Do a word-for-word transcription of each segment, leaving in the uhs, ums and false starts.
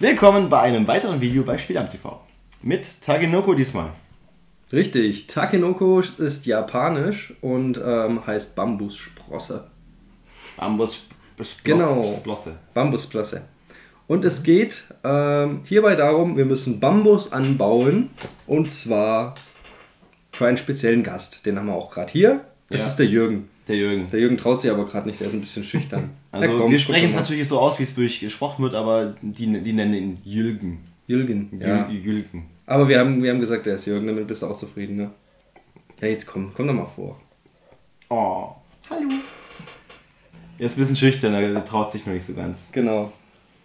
Willkommen bei einem weiteren Video bei Spielamt T V. Mit Takenoko diesmal. Richtig, Takenoko ist japanisch und ähm, heißt Bambussprosse. Bambussprosse. Genau, Bambussprosse. Und es geht ähm, hierbei darum, wir müssen Bambus anbauen und zwar für einen speziellen Gast. Den haben wir auch gerade hier. Das ja. ist der Jürgen. Der Jürgen. Der Jürgen traut sich aber gerade nicht, der ist ein bisschen schüchtern. Also ja, komm, wir sprechen es natürlich so aus, wie es gesprochen wird, aber die, die nennen ihn Jürgen. Jürgen, ja. Jürgen. Aber wir haben, wir haben gesagt, der ist Jürgen, damit bist du auch zufrieden, ne? Ja, jetzt komm, komm doch mal vor. Oh, hallo. Er ist ein bisschen schüchtern, er traut sich noch nicht so ganz. Genau.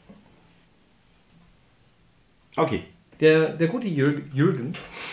Okay. Der, der gute Jürgen, Jürgen.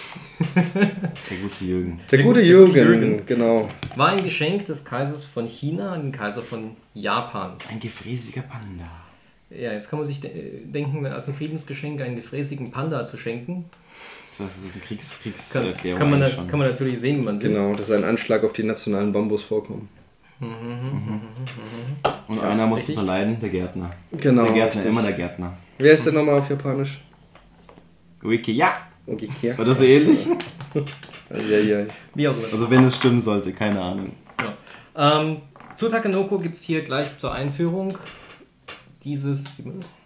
Der gute Jürgen. Der, der gute Jürgen, Jürgen, genau. War ein Geschenk des Kaisers von China an den Kaiser von Japan. Ein gefräßiger Panda. Ja, jetzt kann man sich de denken, als ein Friedensgeschenk einen gefräßigen Panda zu schenken. Das ist ein Kriegs Kriegserklärung. Kann, kann, man da, kann man natürlich sehen, wie man will. Genau, das ist ein Anschlag auf die nationalen Bambusvorkommen. Mhm, mhm, mhm. Und ja, einer muss richtig? darunter leiden, der Gärtner. Genau. Der Gärtner, richtig. immer der Gärtner. Wer ist denn nochmal auf Japanisch? Wiki, ja! Okay, ja. Oder so ähnlich? ja, ja. Wie auch immer. Also wenn es stimmen sollte, keine Ahnung. Ja. Ähm, zu Takenoko gibt es hier gleich zur Einführung dieses,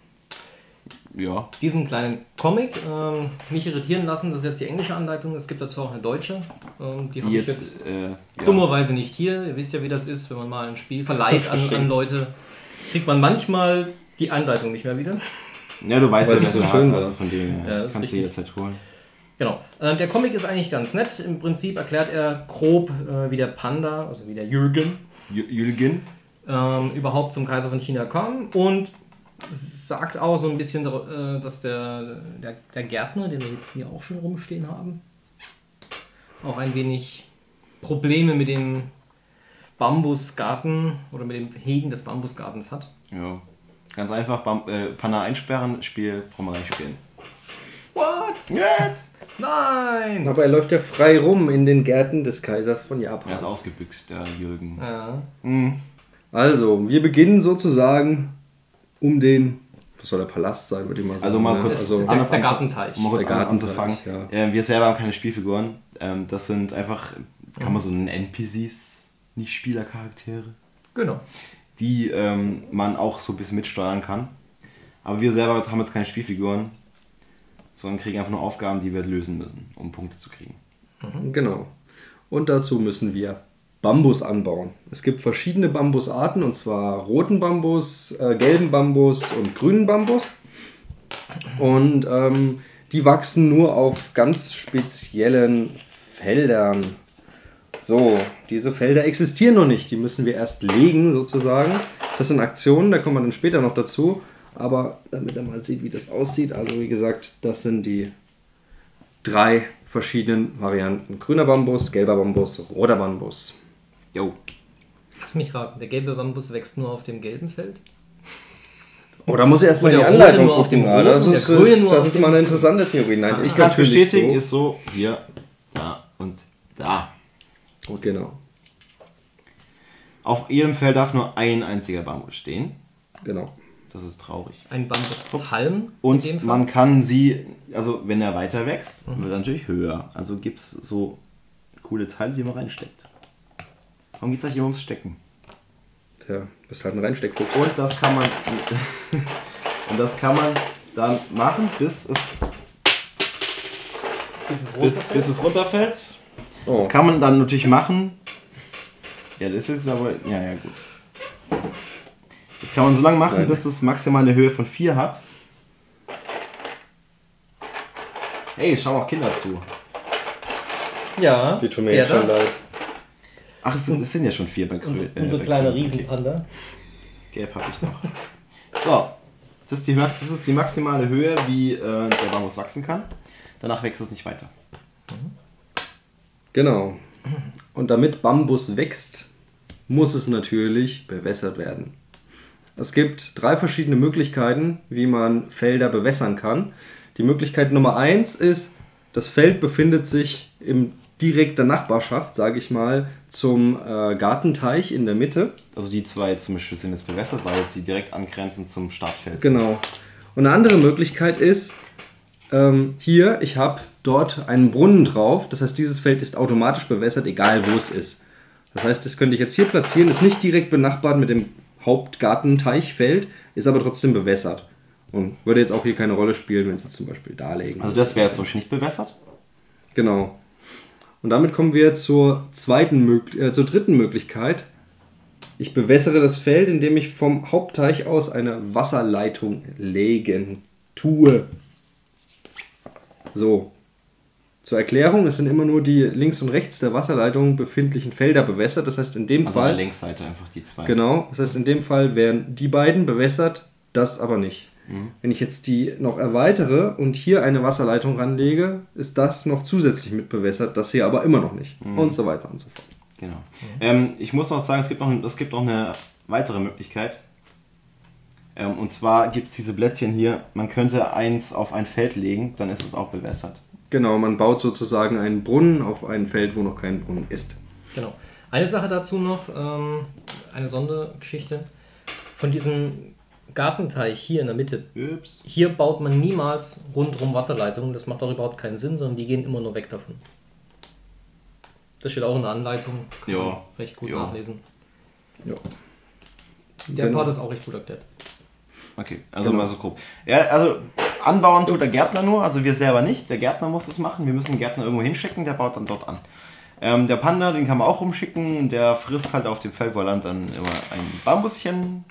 ja. diesen kleinen Comic. Ähm, nicht irritieren lassen, das ist jetzt die englische Anleitung, es gibt dazu auch eine deutsche. Ähm, die Die habe ich jetzt, jetzt äh, ja. dummerweise nicht hier. Ihr wisst ja, wie das ist, wenn man mal ein Spiel verleiht an, an Leute, kriegt man manchmal die Anleitung nicht mehr wieder. Ja, du weißt Weil ja, es wer so so schön hat, war. also von dem Ja, kannst das ist du richtig. jederzeit holen. Genau. Äh, der Comic ist eigentlich ganz nett. Im Prinzip erklärt er grob, äh, wie der Panda, also wie der Jürgen, Jürgen? ähm, überhaupt zum Kaiser von China kam und sagt auch so ein bisschen, äh, dass der, der, der Gärtner, den wir jetzt hier auch schon rumstehen haben, auch ein wenig Probleme mit dem Bambusgarten oder mit dem Hegen des Bambusgartens hat. Ja. Ganz einfach, Bam äh, Panda einsperren, Spiel, brauchen wir gar nicht spielen. What? What? Nein! Aber er läuft ja frei rum in den Gärten des Kaisers von Japan. Er ist ausgebüxt, der Jürgen. Ja. Mhm. Also, wir beginnen sozusagen um den, was soll der Palast sein, würde ich mal sagen. Also mal ne? kurz also, der- anders der anzu- Gartenteich. Um mal kurz Der anders Gartenteich, anzufangen. ja. Äh, wir selber haben keine Spielfiguren. Ähm, das sind einfach, kann man so nennen, N P Cs, nicht Spielercharaktere, Genau. die ähm, man auch so ein bisschen mitsteuern kann. Aber wir selber haben jetzt keine Spielfiguren, sondern kriegen einfach nur Aufgaben, die wir lösen müssen, um Punkte zu kriegen. Genau. Und dazu müssen wir Bambus anbauen. Es gibt verschiedene Bambusarten, und zwar roten Bambus, äh, gelben Bambus und grünen Bambus. Und ähm, die wachsen nur auf ganz speziellen Feldern. So, diese Felder existieren noch nicht, die müssen wir erst legen sozusagen. Das sind Aktionen, da kommen wir dann später noch dazu. Aber damit ihr mal seht, wie das aussieht, also wie gesagt, das sind die drei verschiedenen Varianten. Grüner Bambus, gelber Bambus, roter Bambus. Jo. Lass mich raten, der gelbe Bambus wächst nur auf dem gelben Feld? Oh, da muss ich erstmal die Und der Anleitung rote nur auf gucken. dem Ah, roten, Das der ist, grüne ist, nur das auf ist dem- mal eine interessante Theorie. Nein, Ah, ist Ich kann natürlich bestätigen, so. ist so, hier, da und da. Oh, genau, Auf jedem Feld darf nur ein einziger Bambus stehen. genau. Das ist traurig. Ein Bambuspalm in dem Und Fall? man kann sie, also wenn er weiter wächst, Mhm. wird er natürlich höher. Also gibt es so coole Teile, die man reinsteckt. Warum geht es eigentlich immer ums Stecken? Tja, bist halt ein Reinsteckfuchs. Und das kann man und das kann man dann machen, bis es, Bis es bis, runterfällt? bis es runterfällt. Oh, Das kann man dann natürlich machen. Ja, das ist jetzt aber. Ja, ja, gut. Das kann man so lange machen, Nein. bis es maximal eine Höhe von vier hat. Hey, schauen auch Kinder zu. Ja, die tun mir der jetzt schon da. leid. Ach, es sind, es sind ja schon vier bei Grün. Unser, äh, unser bei kleiner Grün. Riesenpanda. Gelb habe ich noch. So, das ist, die, das ist die maximale Höhe, wie äh, der Bambus wachsen kann. Danach wächst es nicht weiter. Genau. Und damit Bambus wächst, muss es natürlich bewässert werden. Es gibt drei verschiedene Möglichkeiten, wie man Felder bewässern kann. Die Möglichkeit Nummer eins ist, das Feld befindet sich in direkter Nachbarschaft, sage ich mal, zum äh, Gartenteich in der Mitte. Also die zwei zum Beispiel sind jetzt bewässert, weil sie direkt angrenzend zum Startfeld sind. Genau. Und eine andere Möglichkeit ist, ähm, hier, ich habe dort einen Brunnen drauf. Das heißt, dieses Feld ist automatisch bewässert, egal wo es ist. Das heißt, das könnte ich jetzt hier platzieren, ist nicht direkt benachbart mit dem Hauptgartenteichfeld, ist aber trotzdem bewässert. Und würde jetzt auch hier keine Rolle spielen, wenn Sie zum Beispiel darlegen. Also das wäre jetzt wahrscheinlich nicht bewässert? Genau. Und damit kommen wir zur zweiten, äh, zur dritten Möglichkeit. Ich bewässere das Feld, indem ich vom Hauptteich aus eine Wasserleitung legen tue. So. Zur Erklärung, es sind immer nur die links und rechts der Wasserleitung befindlichen Felder bewässert. Das heißt in dem also Fall... an der Längsseite einfach die zwei. Genau. Das heißt in dem Fall wären die beiden bewässert, das aber nicht. Mhm. Wenn ich jetzt die noch erweitere und hier eine Wasserleitung ranlege, ist das noch zusätzlich mit bewässert, das hier aber immer noch nicht. Mhm. Und so weiter und so fort. Genau. Mhm. Ähm, ich muss noch sagen, es gibt noch, es gibt noch eine weitere Möglichkeit. Ähm, und zwar gibt es diese Blättchen hier. Man könnte eins auf ein Feld legen, dann ist es auch bewässert. Genau, man baut sozusagen einen Brunnen auf ein Feld, wo noch kein Brunnen ist. Genau. Eine Sache dazu noch, ähm, eine Sondergeschichte. Von diesem Gartenteich hier in der Mitte, Ups. Hier baut man niemals rundherum Wasserleitungen. Das macht auch überhaupt keinen Sinn, sondern die gehen immer nur weg davon. Das steht auch in der Anleitung. Kann ja. man recht gut ja. nachlesen. Ja. Der Genau. Part ist auch recht gut erklärt. Okay, also Genau. mal so grob. Ja, also anbauen tut der Gärtner nur, also wir selber nicht. Der Gärtner muss das machen. Wir müssen den Gärtner irgendwo hinschicken, der baut dann dort an. Ähm, der Panda, den kann man auch rumschicken. Der frisst halt auf dem Feld, wo er landet, dann immer ein Bambuschen.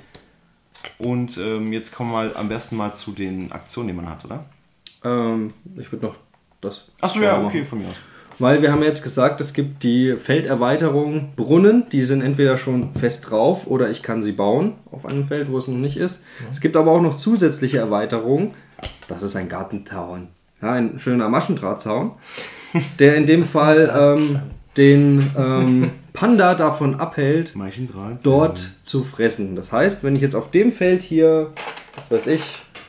Und ähm, jetzt kommen wir mal am besten mal zu den Aktionen, die man hat, oder? Ähm, ich würde noch das... Achso, ja, okay, von mir aus. Weil wir haben jetzt gesagt, es gibt die Felderweiterung Brunnen, die sind entweder schon fest drauf oder ich kann sie bauen auf einem Feld, wo es noch nicht ist. Ja. Es gibt aber auch noch zusätzliche Erweiterungen. Das ist ein Gartenzaun. Ja, ein schöner Maschendrahtzaun, der in dem Fall ähm, den ähm, Panda davon abhält, dort zu fressen. Das heißt, wenn ich jetzt auf dem Feld hier, was weiß ich,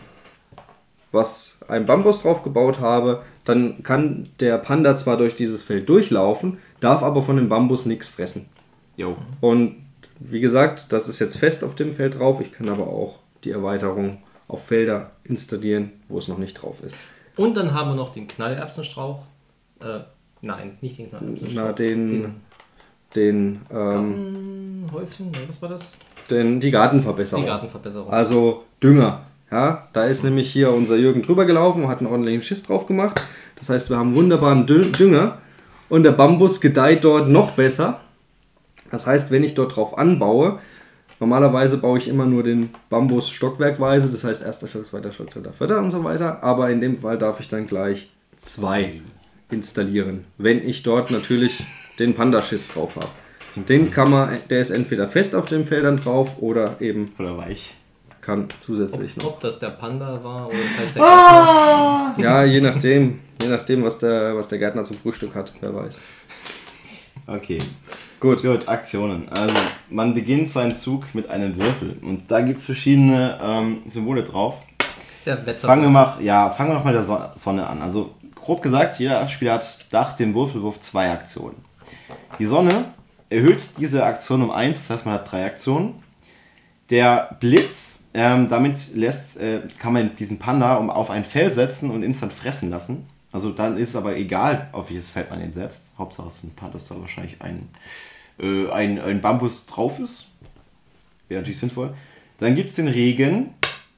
was ein Bambus drauf gebaut habe, dann kann der Panda zwar durch dieses Feld durchlaufen, darf aber von dem Bambus nichts fressen. Jo. Und wie gesagt, das ist jetzt fest auf dem Feld drauf. Ich kann aber auch die Erweiterung auf Felder installieren, wo es noch nicht drauf ist. Und dann haben wir noch den Knallerbsenstrauch. Äh, nein, nicht den Knallerbsenstrauch. Na, den... den ähm, Gartenhäuschen, was war das? Den, die Gartenverbesserung. Die Gartenverbesserung. Also Dünger. Ja, da ist nämlich hier unser Jürgen drüber gelaufen und hat einen ordentlichen Schiss drauf gemacht. Das heißt, wir haben wunderbaren Dünger und der Bambus gedeiht dort noch besser. Das heißt, wenn ich dort drauf anbaue, normalerweise baue ich immer nur den Bambus stockwerkweise, das heißt erster Stock, zweiter Stock, dritter, vierter und so weiter. Aber in dem Fall darf ich dann gleich zwei installieren, wenn ich dort natürlich den Panda-Schiss drauf habe. Den kann man, der ist entweder fest auf den Feldern drauf oder eben oder weich. Kann zusätzlich ob, noch. Ob das der Panda war oder vielleicht der Gärtner. Ja, je nachdem, je nachdem, was der, was der Gärtner zum Frühstück hat, wer weiß. Okay, gut, gut, Aktionen. Also man beginnt seinen Zug mit einem Würfel und da gibt es verschiedene ähm, Symbole drauf. Ist der Wetter? Fangen wir mal, ja, fangen wir noch mal mit der Sonne an. Also grob gesagt, jeder Spieler hat nach dem Würfelwurf zwei Aktionen. Die Sonne erhöht diese Aktion um eins, das heißt man hat drei Aktionen. Der Blitz, ähm, damit lässt, äh, kann man diesen Panda um, auf ein Feld setzen und instant fressen lassen. Also dann ist es aber egal, auf welches Feld man ihn setzt. Hauptsache es ist ein Panda, dass da wahrscheinlich ein, äh, ein, ein Bambus drauf ist. Wäre natürlich sinnvoll. Dann gibt es den Regen.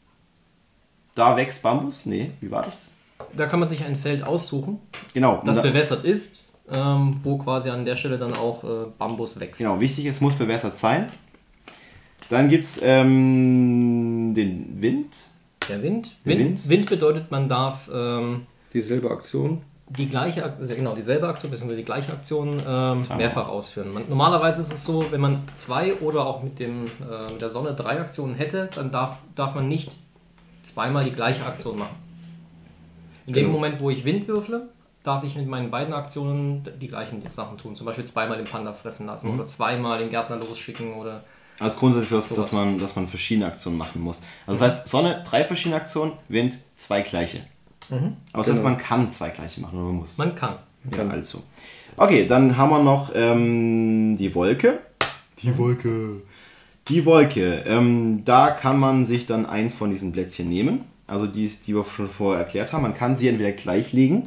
Da wächst Bambus. Nee, wie war das? Da kann man sich ein Feld aussuchen, genau, das da, bewässert ist, ähm, wo quasi an der Stelle dann auch äh, Bambus wächst. Genau, wichtig ist, muss bewässert sein. Dann gibt es ähm, den Wind. Der Wind. Der Wind, Wind. Wind bedeutet, man darf ähm, Dieselbe Aktion. die gleiche, also genau, dieselbe Aktion bzw. die gleiche Aktion ähm, Zweimal. mehrfach ausführen. Man, normalerweise ist es so, wenn man zwei oder auch mit, dem, äh, mit der Sonne drei Aktionen hätte, dann darf, darf man nicht zweimal die gleiche Aktion machen. In dem Genau. Moment, wo ich Wind würfle, darf ich mit meinen beiden Aktionen die gleichen Sachen tun. Zum Beispiel zweimal den Panda fressen lassen Mhm. oder zweimal den Gärtner losschicken oder... Also grundsätzlich was, Sowas. dass man, dass man verschiedene Aktionen machen muss. Also das heißt, Sonne, drei verschiedene Aktionen, Wind, zwei gleiche. Mhm. Aber das heißt, Genau. man kann zwei gleiche machen, oder man muss. Man kann. Ja, also. Okay, dann haben wir noch ähm, die Wolke. Die Wolke. Die Wolke, ähm, da kann man sich dann eins von diesen Blättchen nehmen. Also die, die wir schon vorher erklärt haben. Man kann sie entweder gleich legen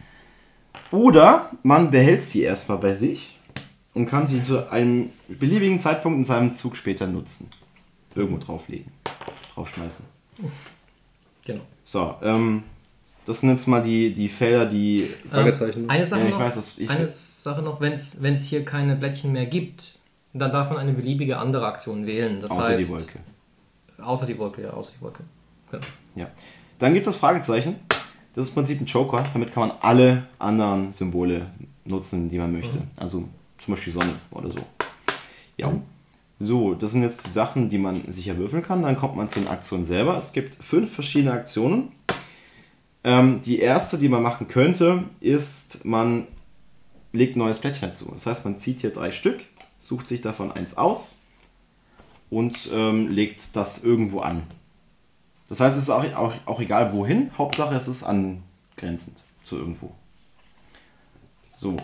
oder man behält sie erstmal bei sich und kann sie zu einem beliebigen Zeitpunkt in seinem Zug später nutzen. Irgendwo drauflegen, draufschmeißen. Genau. So, ähm, das sind jetzt mal die, die Felder, die... Fragezeichen. Ähm, eine Sache Ja, ich noch, weiß, dass ich- eine Sache noch, wenn es hier keine Blättchen mehr gibt, dann darf man eine beliebige andere Aktion wählen. Das außer heißt, die Wolke. Außer die Wolke, ja, außer die Wolke. Genau. Ja. Dann gibt es Fragezeichen. Das ist im Prinzip ein Joker. Damit kann man alle anderen Symbole nutzen, die man möchte. Mhm. Also zum Beispiel Sonne oder so. Ja. Mhm. So, das sind jetzt die Sachen, die man sich erwürfeln kann. Dann kommt man zu den Aktionen selber. Es gibt fünf verschiedene Aktionen. Ähm, die erste, die man machen könnte, ist, man legt ein neues Plättchen dazu. Das heißt, man zieht hier drei Stück, sucht sich davon eins aus und ähm, legt das irgendwo an. Das heißt, es ist auch, auch, auch egal wohin, Hauptsache es ist angrenzend zu irgendwo. So,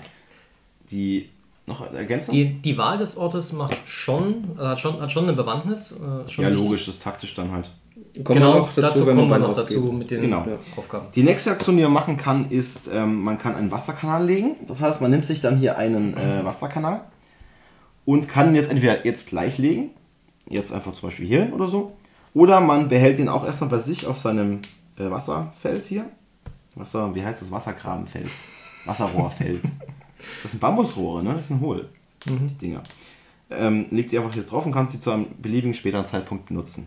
die noch eine Ergänzung? Die, die Wahl des Ortes macht schon, äh, hat schon, hat schon eine Bewandtnis. Äh, ist schon Ja, wichtig. logisch, das ist taktisch dann halt. Kommen wir Genau, noch dazu, dazu wenn kommen wir man noch aufgeht. dazu mit den Genau. Aufgaben. Die nächste Aktion, die man machen kann, ist, ähm, man kann einen Wasserkanal legen. Das heißt, man nimmt sich dann hier einen äh, Wasserkanal und kann ihn jetzt entweder jetzt gleich legen, jetzt einfach zum Beispiel hier hin oder so, oder man behält ihn auch erstmal bei sich auf seinem äh, Wasserfeld hier. Wasser, wie heißt das? Wassergrabenfeld. Wasserrohrfeld. Das sind Bambusrohre, ne? Das sind hohl, Mhm. die Dinger. Ähm, legt sie einfach jetzt drauf und kann sie zu einem beliebigen späteren Zeitpunkt benutzen.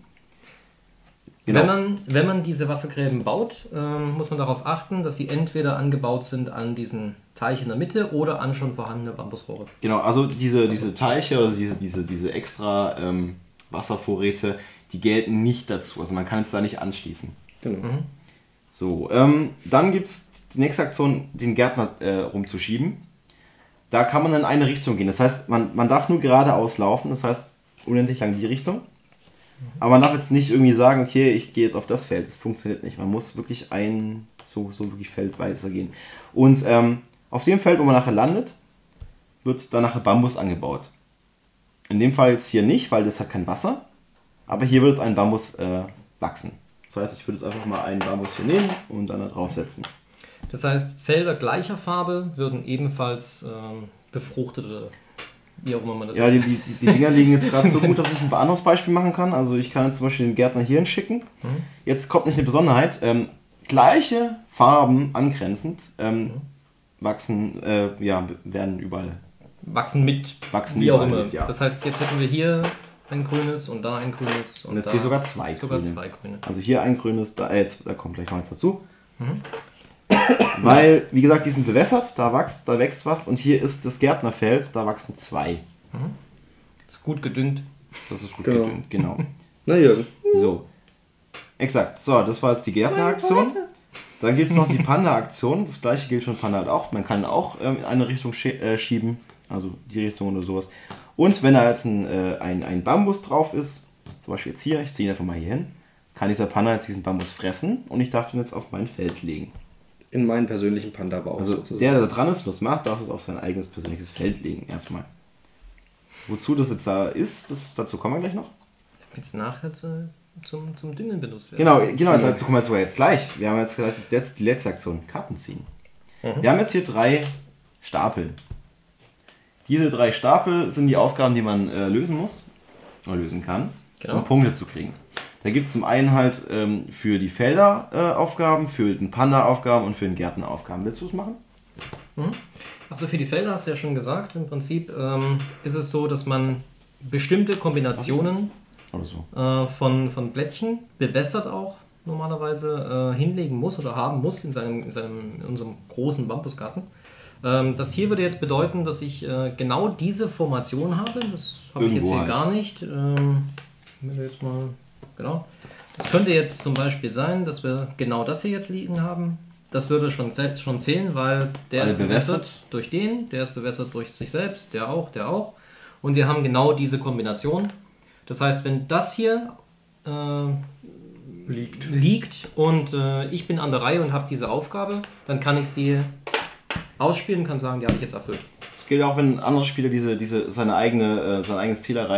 Genau. Wenn, man, wenn man diese Wassergräben baut, ähm, muss man darauf achten, dass sie entweder angebaut sind an diesen Teich in der Mitte oder an schon vorhandene Bambusrohre. Genau, also diese, diese Teiche oder diese, diese, diese extra ähm, Wasservorräte, die gelten nicht dazu. Also man kann es da nicht anschließen. Genau. Mhm. So, ähm, dann gibt es die nächste Aktion, den Gärtner äh, rumzuschieben. Da kann man in eine Richtung gehen. Das heißt, man, man darf nur geradeaus laufen, das heißt unendlich lang die Richtung. Aber man darf jetzt nicht irgendwie sagen, okay, ich gehe jetzt auf das Feld. Das funktioniert nicht. Man muss wirklich ein, so, so wirklich feldweise gehen. Und ähm, auf dem Feld, wo man nachher landet, wird dann nachher Bambus angebaut. In dem Fall jetzt hier nicht, weil das hat kein Wasser. Aber hier wird jetzt ein Bambus äh, wachsen. Das heißt, ich würde jetzt einfach mal einen Bambus hier nehmen und dann da draufsetzen. Das heißt, Felder gleicher Farbe würden ebenfalls ähm, befruchtete, wie auch immer man das Ja, die, nennt. die, die Dinger liegen jetzt gerade so gut, dass ich ein anderes Beispiel machen kann. Also ich kann jetzt zum Beispiel den Gärtner hier hinschicken. Mhm. Jetzt kommt nicht eine Besonderheit. Ähm, gleiche Farben angrenzend ähm, Mhm. wachsen, äh, ja, werden überall. Wachsen mit, Wachsen wie auch überall immer. mit, ja. Das heißt, jetzt hätten wir hier ein grünes und da ein grünes. Und jetzt da hier sogar zwei sogar grüne. zwei grüne. Also hier ein grünes, da, äh, da kommt gleich noch eins dazu. Mhm. Weil, wie gesagt, die sind bewässert, da wächst, da wächst was. Und hier ist das Gärtnerfeld, da wachsen zwei. Ist gut gedüngt. Das ist gut Genau. gedüngt, genau. Na Jürgen. So. Exakt. So, das war jetzt die Gärtneraktion. Dann gibt es noch die Panda-Aktion. Das gleiche gilt für Panda halt auch. Man kann auch ähm, in eine Richtung schie äh, schieben. Also die Richtung oder sowas. Und wenn da jetzt ein, äh, ein, ein Bambus drauf ist, zum Beispiel jetzt hier, ich ziehe ihn einfach mal hier hin, kann dieser Panda jetzt diesen Bambus fressen und ich darf den jetzt auf mein Feld legen. In meinen persönlichen Panda-Bauch Also sozusagen. der, der da dran ist und das macht, darf es auf sein eigenes persönliches Feld legen erstmal. Wozu das jetzt da ist, das, dazu kommen wir gleich noch. Jetzt nachher zu, zum, zum Düngen benutzt werden. Genau, genau, dazu kommen wir sogar jetzt gleich. Wir haben jetzt gleich die letzte, die letzte Aktion, Karten ziehen. Mhm. Wir haben jetzt hier drei Stapel. Diese drei Stapel sind die Aufgaben, die man äh, lösen muss, oder lösen kann, Genau. um Punkte zu kriegen. Da gibt es zum einen halt ähm, für die Felder äh, Aufgaben, für den Panda Aufgaben und für den Gärtner Aufgaben. Willst du es machen? Mhm. Achso, für die Felder hast du ja schon gesagt. Im Prinzip ähm, ist es so, dass man bestimmte Kombinationen Oder so. äh, von, von Blättchen, bewässert auch normalerweise, äh, hinlegen muss oder haben muss in, seinem, in, seinem, in unserem großen Bambusgarten. Ähm, das hier würde jetzt bedeuten, dass ich äh, genau diese Formation habe. Das habe ich jetzt Irgendwo hier halt. gar nicht. Ähm, wenn wir jetzt mal, genau. Das könnte jetzt zum Beispiel sein, dass wir genau das hier jetzt liegen haben. Das würde schon, selbst schon zählen, weil der Alle ist bewässert bewässert. durch den, der ist bewässert durch sich selbst, der auch, der auch. Und wir haben genau diese Kombination. Das heißt, wenn das hier äh, liegt. liegt und äh, ich bin an der Reihe und habe diese Aufgabe, dann kann ich sie ausspielen und kann sagen, die habe ich jetzt erfüllt. Das gilt auch, wenn ein anderer Spieler diese, diese, seine eigene, äh, sein eigenes Ziel erreicht,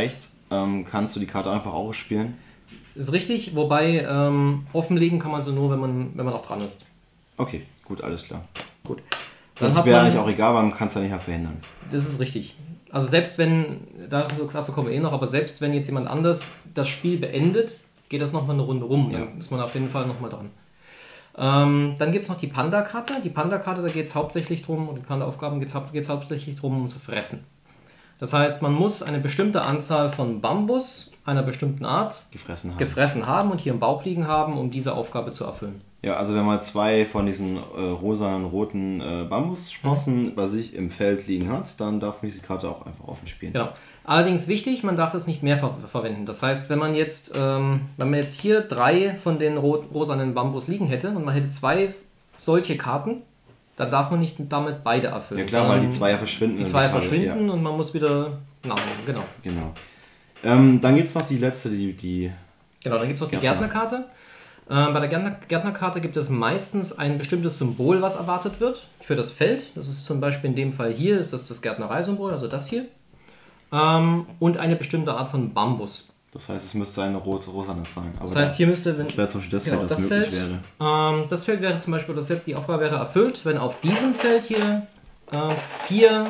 ähm, kannst du die Karte einfach auch spielen. Ist richtig, wobei ähm, offenlegen kann man sie nur, wenn man, wenn man auch dran ist. Okay, gut, alles klar. Gut. Das Dann hat wäre man- eigentlich auch egal, weil man kann es ja nicht mehr verhindern. Das ist richtig. Also selbst wenn, dazu dazu kommen wir eh noch, aber selbst wenn jetzt jemand anders das Spiel beendet, geht das nochmal eine Runde rum. Ja. Dann ist man auf jeden Fall nochmal dran. Ähm, dann gibt es noch die Panda-Karte. Die Panda-Karte, da geht es hauptsächlich drum, und die Panda-Aufgaben geht es hauptsächlich drum, um zu fressen. Das heißt, man muss eine bestimmte Anzahl von Bambus einer bestimmten Art Gefressen haben. gefressen haben und hier im Bauch liegen haben, um diese Aufgabe zu erfüllen. Ja, also wenn man zwei von diesen äh, rosanen, roten äh, Bambussprossen bei sich im Feld liegen hat, dann darf man diese Karte auch einfach offen spielen. Genau. Allerdings wichtig, man darf das nicht mehr ver verwenden. Das heißt, wenn man jetzt, ähm, wenn man jetzt hier drei von den rot rosanen Bambus liegen hätte und man hätte zwei solche Karten, dann darf man nicht damit beide erfüllen. Ja klar, weil die sondern zwei ja verschwinden. die in zwei der Karte, verschwinden ja. und man muss wieder nachnehmen. Genau. Genau. Ähm, dann gibt es noch die letzte, die, die Genau, dann gibt es noch die Gärtner. Gärtnerkarte. Ähm, bei der Gärtner Gärtnerkarte gibt es meistens ein bestimmtes Symbol, was erwartet wird für das Feld. Das ist zum Beispiel in dem Fall hier, ist das das Gärtnereisymbol, also das hier. Ähm, und eine bestimmte Art von Bambus. Das heißt, es müsste eine rote rosanes sein. Aber Das heißt, hier müsste, wenn das wäre zum Beispiel das genau, Feld, das, das möglich Feld. wäre. Ähm, das Feld wäre zum Beispiel, das, die Aufgabe wäre erfüllt, wenn auf diesem Feld hier äh, vier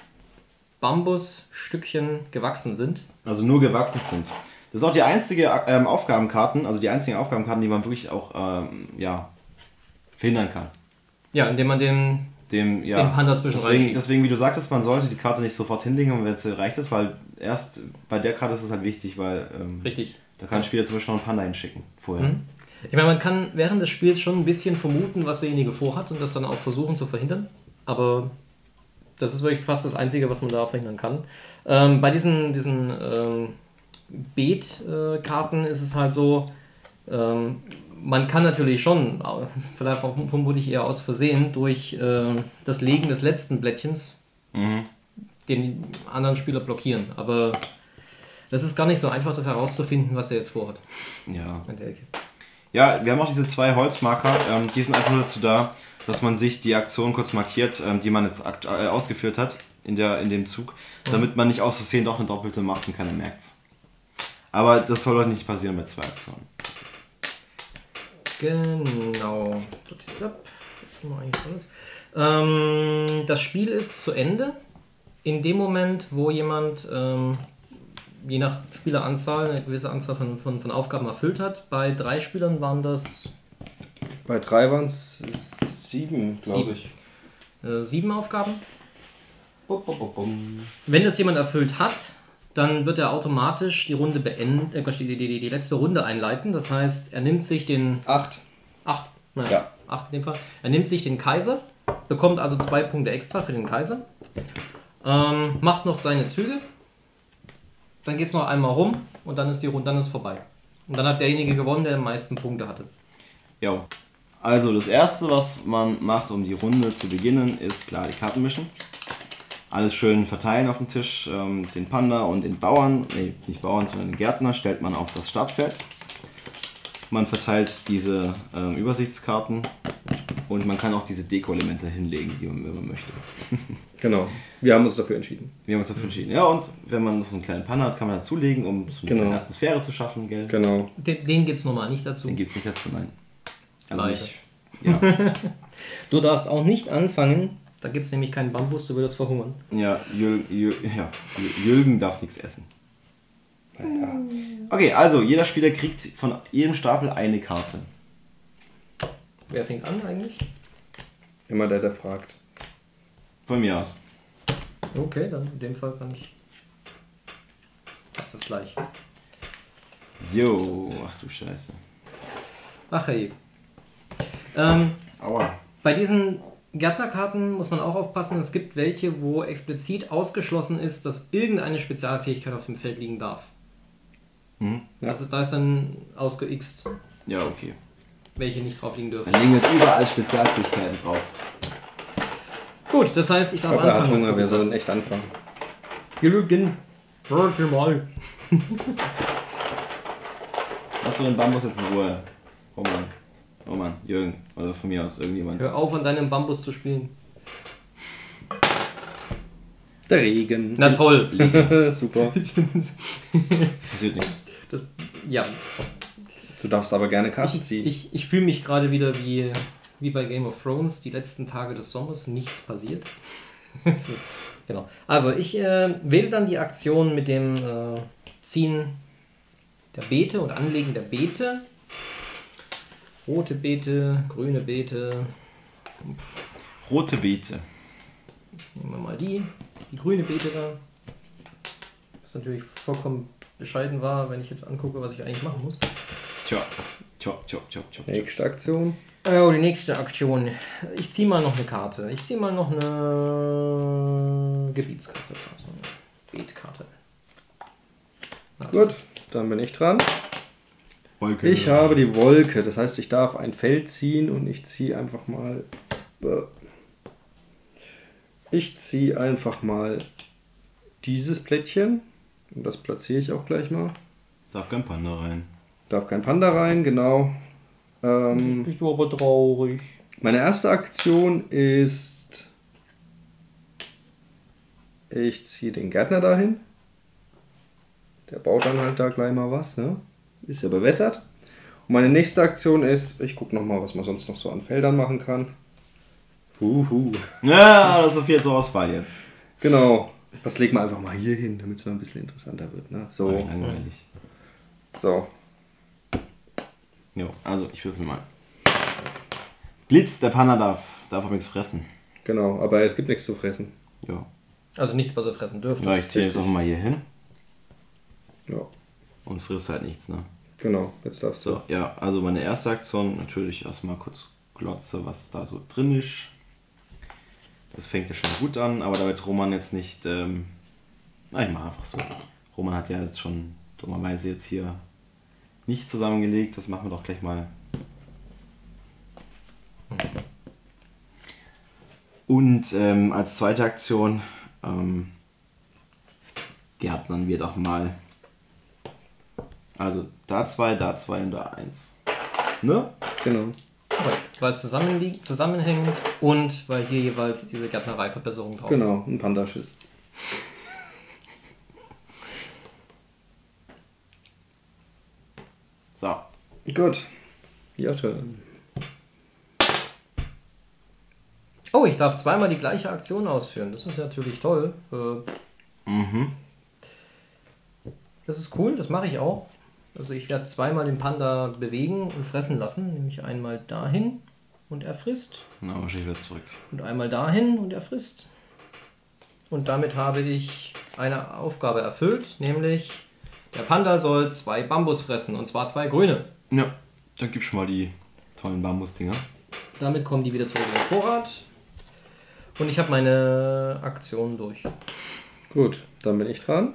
Bambusstückchen gewachsen sind. Also nur gewachsen sind. Das ist auch die einzige ähm, Aufgabenkarten, also die einzigen Aufgabenkarten, die man wirklich auch ähm, ja, verhindern kann. Ja, indem man den, Dem, ja, den Panda zwischen deswegen, reinschiebt. deswegen, wie du sagtest, man sollte die Karte nicht sofort hinlegen, wenn es reicht ist, weil erst bei der Karte ist es halt wichtig, weil ähm, Richtig. da kann ein Spieler zum Beispiel noch einen Panda hinschicken vorher. Mhm. Ich meine, man kann während des Spiels schon ein bisschen vermuten, was derjenige vorhat und das dann auch versuchen zu verhindern. Aber das ist wirklich fast das Einzige, was man da verhindern kann. Ähm, bei diesen, diesen ähm, Beet-Karten ist es halt so, ähm, man kann natürlich schon, äh, vielleicht auch vermutlich eher aus Versehen, durch äh, das Legen des letzten Blättchens Mhm. den anderen Spieler blockieren. Aber das ist gar nicht so einfach, das herauszufinden, was er jetzt vorhat Ja. an der Ecke. Ja, wir haben auch diese zwei Holzmarker, ähm, die sind einfach nur dazu da, dass man sich die Aktion kurz markiert, ähm, die man jetzt akt äh, ausgeführt hat in, der, in dem Zug, damit man nicht aus Versehen doch eine doppelte macht und keiner merkt's. Aber das soll doch nicht passieren bei zwei Aktionen. Genau. Das haben wir eigentlich alles. Ähm, das Spiel ist zu Ende. In dem Moment, wo jemand, ähm, je nach Spieleranzahl, eine gewisse Anzahl von, von, von Aufgaben erfüllt hat. Bei drei Spielern waren das Bei drei waren es sieben, glaube Sieben. ich. äh, sieben Aufgaben. Bum, bum, bum, bum. Wenn das jemand erfüllt hat, dann wird er automatisch die Runde beenden, äh, Quatsch, die, die, die, die letzte Runde einleiten. Das heißt, er nimmt sich den Acht. acht, nein, Ja. acht in dem Fall. Er nimmt sich den Kaiser, bekommt also zwei Punkte extra für den Kaiser, ähm, macht noch seine Züge, dann geht es noch einmal rum und dann ist die Runde, dann ist vorbei. Und dann hat derjenige gewonnen, der am meisten Punkte hatte. Jo. Also das erste, was man macht, um die Runde zu beginnen, ist klar die Karten mischen. Alles schön verteilen auf dem Tisch. Ähm, den Panda und den Bauern, nee, nicht Bauern, sondern den Gärtner stellt man auf das Startfeld. Man verteilt diese ähm, Übersichtskarten und man kann auch diese Deko-Elemente hinlegen, die man, wenn man möchte. Genau. Wir haben uns dafür entschieden. Wir haben uns dafür entschieden. Ja, und wenn man noch so einen kleinen Panda hat, kann man dazulegen, um so eine Genau. kleine Atmosphäre zu schaffen, gell? Genau. Den, den gibt es normal nicht dazu. Den gibt es nicht dazu, nein. Also Leider. nicht, ja. Du darfst auch nicht anfangen, da gibt es nämlich keinen Bambus, du würdest verhungern. Ja, Jül, Jül, ja, Jürgen darf nichts essen. Ja. Okay, also jeder Spieler kriegt von jedem Stapel eine Karte. Wer fängt an eigentlich? Immer der, der fragt. Von mir aus. Okay, dann in dem Fall kann ich. Das ist gleich. Jo, ach du Scheiße. Ach hey. Ähm, Aua. bei diesen Gärtnerkarten muss man auch aufpassen, es gibt welche, wo explizit ausgeschlossen ist, dass irgendeine Spezialfähigkeit auf dem Feld liegen darf. Mhm. Das ist, da ist dann ausgeixt, Ja, okay. welche nicht drauf liegen dürfen. Dann legen jetzt überall Spezialfähigkeiten drauf. Gut, das heißt, ich darf Aber er hat anfangen. Hunger, wir hast du sollen gesagt. echt anfangen. Jürgen. Warte mal. Lass doch den Bambus jetzt in Ruhe. Oh Mann. Oh Mann, Jürgen. Oder von mir aus irgendjemand. Hör auf, an deinem Bambus zu spielen. Der Regen. Na toll. Super. Passiert nichts. Das, ja, Du darfst aber gerne Karten ich, ziehen. ich, ich fühle mich gerade wieder wie, wie bei Game of Thrones, die letzten Tage des Sommers, nichts passiert. So, genau. Also ich äh, wähle dann die Aktion mit dem äh, Ziehen der Beete und Anlegen der Beete. Rote Beete, grüne Beete. Rote Beete. Nehmen wir mal die. Die grüne Beete da. Was natürlich vollkommen bescheiden war, wenn ich jetzt angucke, was ich eigentlich machen muss. Tja, tja, tja, tja, tja. Nächste Aktion. Oh, die nächste Aktion. Ich ziehe mal noch eine Karte. Ich ziehe mal noch eine Gebietskarte. Also eine Beetkarte. Gut, dann bin ich dran. Wolke. Ich habe die Wolke, das heißt, ich darf ein Feld ziehen und ich ziehe einfach mal. Ich ziehe einfach mal dieses Plättchen und das platziere ich auch gleich mal. Darf kein Panda rein. Darf kein Panda rein, genau. Ähm, Bist du aber traurig. meine erste Aktion ist, ich ziehe den Gärtner dahin. Der baut dann halt da gleich mal was, ne? Ist ja bewässert. Und meine nächste Aktion ist, ich gucke nochmal, was man sonst noch so an Feldern machen kann. Huhu. Ja, das ist so viel zur Auswahl jetzt. Genau. Das legen wir einfach mal hier hin, damit es mal ein bisschen interessanter wird. Ne? So. Oh, langweilig. So. Jo, also ich würfel mal. Blitz, der Panda darf, darf aber nichts fressen. Genau, aber es gibt nichts zu fressen. Jo. Also nichts, was er fressen dürfte. Ja, ich ziehe jetzt Richtig. auch mal hier hin Ja, und frisst halt nichts, ne? genau. Jetzt darfst du. So, ja, also meine erste Aktion, natürlich erstmal kurz glotze, was da so drin ist. Das fängt ja schon gut an, aber da wird Roman jetzt nicht, ähm, na, ich mache einfach so. Roman hat ja jetzt schon dummerweise jetzt hier nicht zusammengelegt, das machen wir doch gleich mal. Und ähm, als zweite Aktion ähm, gärtnern wir doch mal. Also da zwei, da zwei und da eins. Ne? Genau. Weil zusammenliegt, zusammenhängend und weil hier jeweils diese Gärtnereiverbesserung drauf ist. Genau, ein Pandaschiss. So. Gut. Ja, schön. Oh, ich darf zweimal die gleiche Aktion ausführen. Das ist natürlich toll. Äh, Mhm. Das ist cool, das mache ich auch. Also ich werde zweimal den Panda bewegen und fressen lassen. Nämlich einmal dahin und er frisst. Na, wahrscheinlich wieder zurück. Und einmal dahin und er frisst. Und damit habe ich eine Aufgabe erfüllt, nämlich der Panda soll zwei Bambus fressen, und zwar zwei grüne. Ja, dann gib schon mal die tollen Bambusdinger. Damit kommen die wieder zurück in den Vorrat. Und ich habe meine Aktion durch. Gut, dann bin ich dran.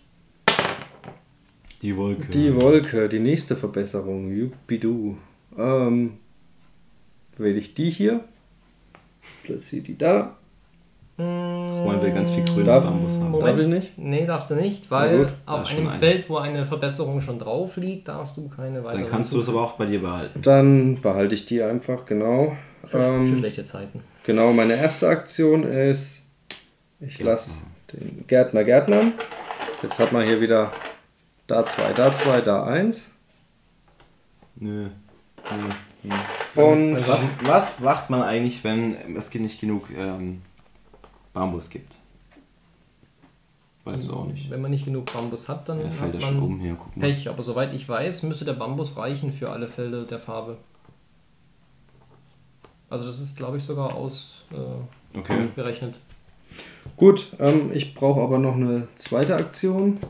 Die Wolke. Die Wolke, die nächste Verbesserung. Jupidu. Ähm, wähle ich die hier. Platziere die da. Wollen wir ganz viel grünes Darf- Bambus haben. Moment. Darf ich nicht? Nee, darfst du nicht, Na weil gut, da auf ist schon einem eine. Feld, wo eine Verbesserung schon drauf liegt, darfst du keine weitere. Dann kannst du es aber auch bei dir behalten. Dann behalte ich die einfach, genau. Für, für Ähm, schlechte Zeiten. genau, meine erste Aktion ist, ich lasse den Gärtner Gärtnern. Jetzt hat man hier wieder da zwei, da zwei, da eins. Nö. Nö. Und Was, was macht man eigentlich, wenn es nicht genug ähm, Bambus gibt? Weißt du auch nicht. Wenn man nicht genug Bambus hat, dann Ja, fällt hat ja schon man um hier, guck mal. Pech. Aber soweit ich weiß, müsste der Bambus reichen für alle Felder der Farbe. Also das ist, glaube ich, sogar Okay. ausgerechnet. gut, ähm, ich brauche aber noch eine zweite Aktion.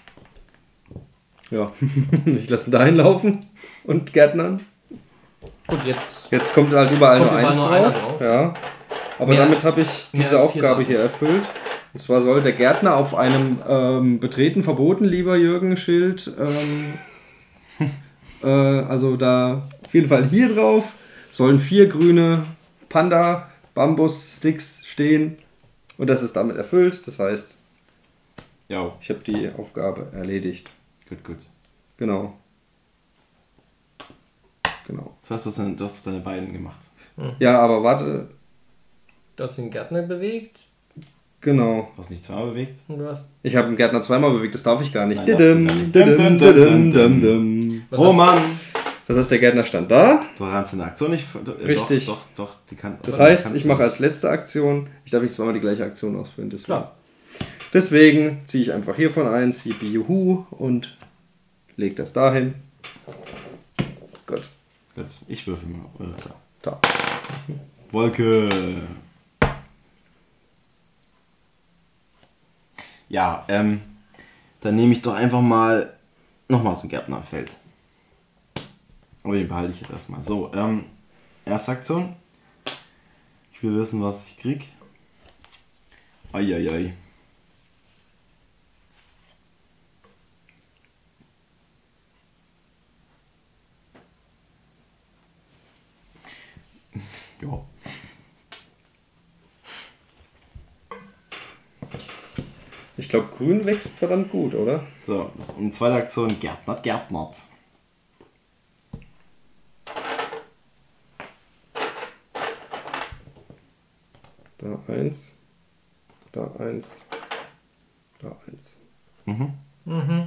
Ja, ich lasse ihn dahin laufen und Gärtnern. Gut, jetzt Jetzt kommt halt überall Kommt nur überall eins nur drauf. einer drauf. Ja. Aber Mehr- damit habe ich mehr diese als vier Aufgabe Daten. hier erfüllt. Und zwar soll der Gärtner auf einem ähm, Betreten verboten, lieber Jürgen, Schild. Ähm, äh, also da auf jeden Fall hier drauf sollen vier grüne Panda Bambus Sticks stehen. Und das ist damit erfüllt. Das heißt, Ja, ich habe die Aufgabe erledigt. gut, gut. Genau. Genau. Das heißt, du hast deine, du hast deine beiden gemacht. Ja, aber warte. du hast den Gärtner bewegt. Genau. Du hast nicht zweimal bewegt. Und du hast. Ich habe den Gärtner zweimal bewegt, das darf ich gar nicht. Nein, darfst du Didim, gar nicht. didim, didim, didim, didim. Was Oh hat- Mann! Das heißt, der Gärtner stand da. Du kannst in der Aktion nicht. Äh, Richtig. Doch, doch, doch die kann, Das also, heißt, kannst ich du mache nicht. als letzte Aktion, ich darf nicht zweimal die gleiche Aktion ausführen. Deswegen, Klar. deswegen ziehe ich einfach hiervon eins, yippie juhu, und lege das dahin. Gut. Gut, ich würfel mal. Äh, da. Da. Wolke. Ja, ähm, dann nehme ich doch einfach mal nochmal so ein Gärtnerfeld. Aber den behalte ich jetzt erstmal. So, ähm, erste Aktion. Ich will wissen, was ich krieg. Eieiei. Ja. Ich glaube, grün wächst verdammt gut, oder? So, das ist eine zweite Aktion. Gärtnert, Gärtnert. Da eins, da eins, da eins. Mhm. Mhm.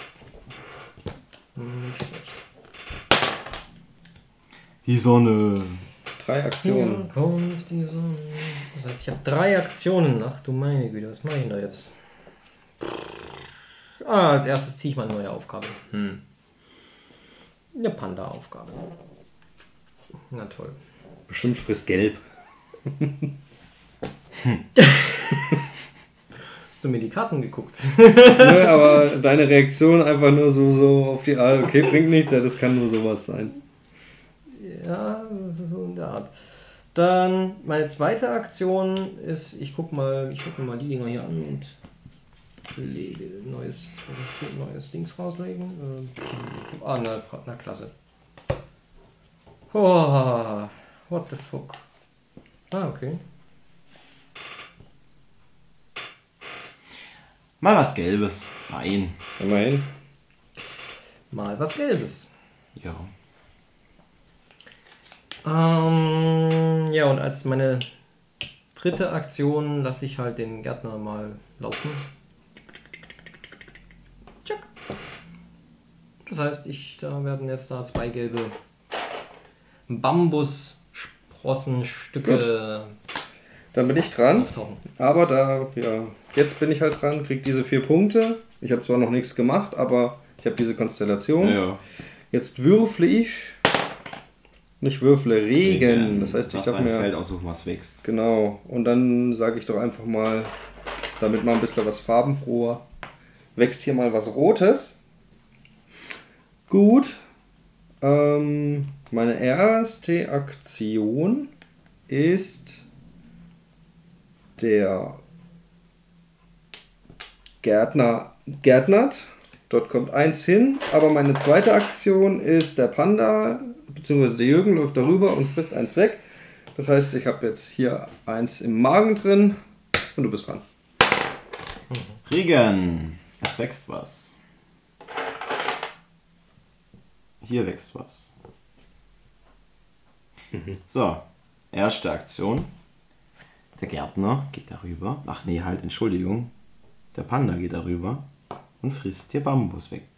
Nicht schlecht. Die Sonne. Drei Aktionen. Hier kommt die Sonne. Das heißt, ich habe drei Aktionen. Ach du meine Güte, was mache ich denn da jetzt? Ah, als erstes ziehe ich mal eine neue Aufgabe. Hm. Eine Panda-Aufgabe. Na toll. Bestimmt frisst gelb. Hast du mir die Karten geguckt? Nö, aber deine Reaktion einfach nur so, so auf die Art, okay, bringt nichts, ja, das kann nur sowas sein. Ja, das ist so in der Art. Dann meine zweite Aktion ist, ich guck mal, ich gucke mir mal die Dinger hier an und lege ein neues, neues Dings rauslegen. Äh, ah, na, na klasse. Oh, what the fuck. Ah, okay. Mal was Gelbes. Fein. Immerhin. Mal was Gelbes. Ja. Ähm, ja, und als meine dritte Aktion lasse ich halt den Gärtner mal laufen. Tschack. Das heißt, ich, da werden jetzt da zwei gelbe Bambussprossenstücke Dann bin ich dran, auftauchen. aber da, ja, jetzt bin ich halt dran, krieg diese vier Punkte. Ich habe zwar noch nichts gemacht, aber ich habe diese Konstellation. Ja. Jetzt würfle ich, nicht würfle, Regen. Das heißt, ich darf darf ein mir... Feld aussuchen, was wächst. Genau, und dann sage ich doch einfach mal, damit mal ein bisschen was farbenfroher, wächst hier mal was Rotes. Gut. Ähm, meine erste Aktion ist der Gärtner gärtnert. Dort kommt eins hin, aber meine zweite Aktion ist der Panda, beziehungsweise der Jürgen läuft darüber und frisst eins weg. Das heißt, ich habe jetzt hier eins im Magen drin und du bist dran. Regen. Es wächst was. Hier wächst was. So, erste Aktion. Der Gärtner geht darüber. Ach nee, halt, Entschuldigung. Der Panda geht darüber und frisst dir Bambus weg.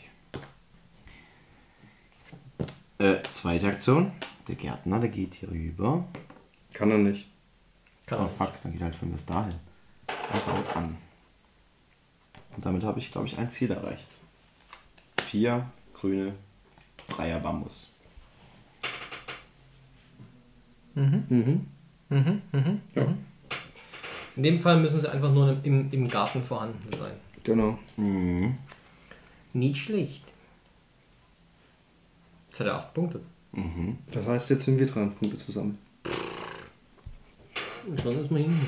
Äh, zweite Aktion. Der Gärtner, der geht hier rüber. Kann er nicht. Kann Oh man. fuck, dann geht halt von bis dahin. Und baut an. Und damit habe ich, glaube ich, ein Ziel erreicht. Vier grüne Dreier Bambus. Mhm. Mhm. Mhm. Mhm. Ja. Mhm. In dem Fall müssen sie einfach nur im, im Garten vorhanden sein. Genau. Mhm. Nicht schlecht. Jetzt hat er acht Punkte. Mhm. Das heißt, jetzt sind wir dran, Punkte zusammen. Und schon ist man hinten.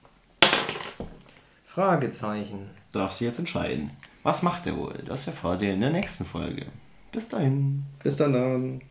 Fragezeichen. Darf sie jetzt entscheiden. Was macht er wohl? Das erfahrt ihr in der nächsten Folge. Bis dahin. Bis dann dann.